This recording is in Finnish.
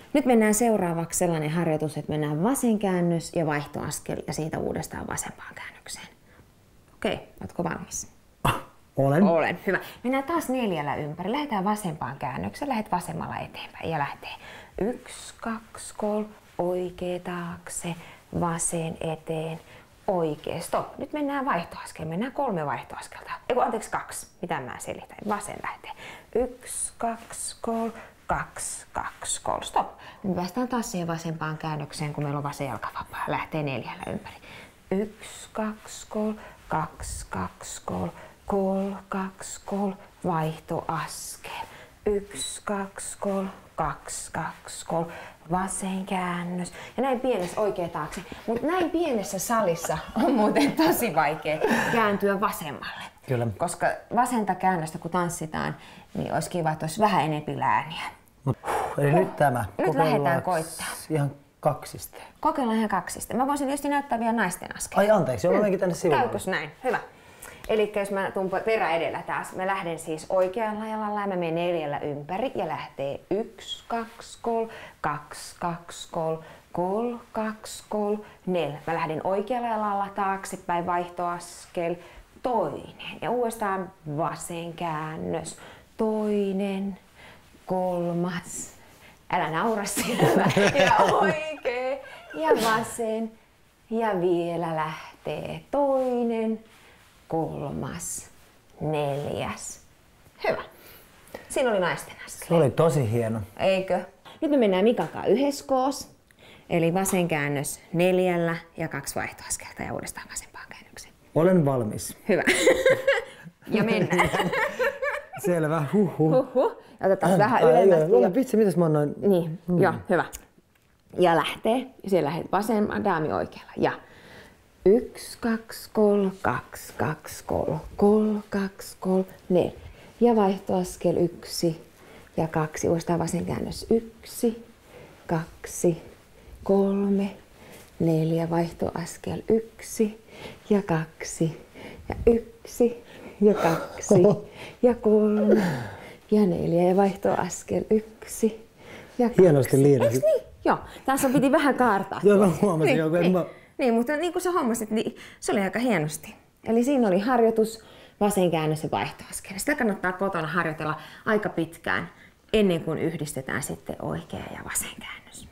Nyt mennään seuraavaksi sellainen harjoitus, että mennään vasen käännös ja vaihtoaskel ja siitä uudestaan vasempaan käännökseen. Okei, ootko valmis? Olen. Olen, hyvä. Mennään taas 4 ympäri. Lähdetään vasempaan käännökseen, lähdet vasemmalla eteenpäin ja lähtee 1, 2, 3, oikea taakse, vasen eteen, oikea, stop. Nyt mennään vaihtoaskel, mennään 3 vaihtoaskelta. Anteeksi 2, mitä mä selitän. Vasen lähtee. 1, 2, 3, 2, 2, 3, stop. Nyt päästään taas siihen vasempaan käännökseen, kun meillä on vasen jalka vapaa. Lähtee 4 ympäri. 1, 2, 3, 2, 2, 3, 3, 2, 3, vaihtoaskel. 1, 2, 3, 2, 2, 3, vasen käännös. Ja näin pienessä oikea taakse. Mutta näin pienessä salissa on muuten tosi vaikea kääntyä vasemmalle. Kyllä. Koska vasenta käännöstä kun tanssitaan, niin olisi kiva, että olisi vähän enempi lääniä. Eli nyt tämä. Nyt lähdetään koittaa. Ihan kaksista. Kokeillaan ihan kaksista. Mä voisin tietysti näyttää vielä naisten askel. Ai anteeksi, joo, menkin tänne sivulle. Käykös näin? Hyvä. Eli jos mä tuun perä edellä taas, mä lähden siis oikealla jalalla ja mä menen 4 ympäri ja lähtee 1, 2, 3, 2, 2, 3, 3, 2, 3, 4. Mä lähden oikealla jalalla taaksepäin, vaihtoaskel, toinen ja uudestaan vasen käännös, toinen, 3, älä naura siellä, ja oikea ja vasen ja vielä lähtee toinen, 3, 4. Hyvä. Siinä oli naisten askel. Se oli tosi hieno. Eikö? Nyt me mennään Mikakaan yhdessä koos. Eli vasen käännös 4 ja 2 vaihtoaskelta ja uudestaan vasempaan käännökseen. Olen valmis. Hyvä. Ja mennään. Selvä. Huhhuh. Otetaan vähän ylemmästi. Ole vitsi, mitäs mä annoin? Niin, joo, hyvä. Ja lähtee. Ja siellä lähdet vasen, daami oikealla. Ja 1, 2, 3, 2, 2, 3, 3, 2, 3, 4. Ja vaihtoaskel 1 ja 2. Uudestaan vasen käännös 1, 2, 3, 4. Vaihtoaskel 1 ja 2 ja 1 ja 2 ja 3 ja 4. Ja vaihtoaskel 1 ja 2. Hienosti liidasit. Niin? Joo. Tässä piti vähän kaartaa. Joo, mä huomasin. Niin, mutta niin kuin sä hommasit, niin se oli aika hienosti. Eli siinä oli harjoitus, vasen käännös ja vaihtoaskel. Sitä kannattaa kotona harjoitella aika pitkään ennen kuin yhdistetään sitten oikea ja vasen käännös.